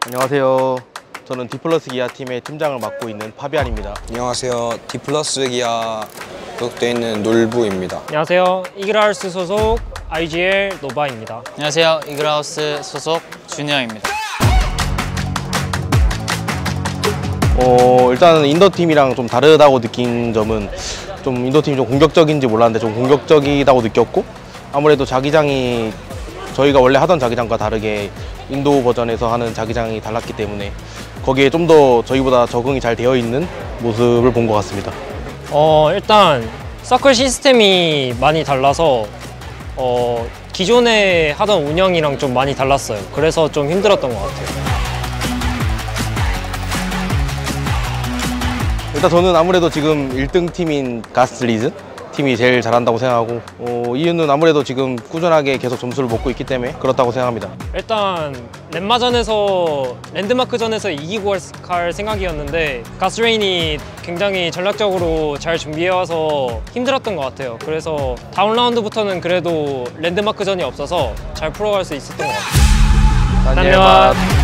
안녕하세요. 저는 디플러스 기아 팀의 팀장을 맡고 있는 파비안입니다. 안녕하세요. 디플러스 기아 소속돼 있는 놀부입니다. 안녕하세요. 이글하우스 소속 IGL 노바입니다. 안녕하세요. 이글하우스 소속 준영입니다. 일단은 인도팀이랑 좀 다르다고 느낀 점은 좀 인도팀이 좀 공격적인지 몰랐는데 좀 공격적이다고 느꼈고, 아무래도 자기장이 저희가 원래 하던 자기장과 다르게 인도 버전에서 하는 자기장이 달랐기 때문에 거기에 좀 더 저희보다 적응이 잘 되어 있는 모습을 본 것 같습니다. 일단 서클 시스템이 많이 달라서 기존에 하던 운영이랑 좀 많이 달랐어요. 그래서 좀 힘들었던 것 같아요. 일단 저는 아무래도 지금 1등 팀인 가스리즈 팀이 제일 잘한다고 생각하고, 이유는 아무래도 지금 꾸준하게 계속 점수를 먹고 있기 때문에 그렇다고 생각합니다. 일단 랜드마크전에서 이기고 갈 생각이었는데 가스레인이 굉장히 전략적으로 잘 준비해와서 힘들었던 것 같아요. 그래서 다운 라운드부터는 그래도 랜드마크전이 없어서 잘 풀어갈 수 있었던 것 같아요. 단예맛.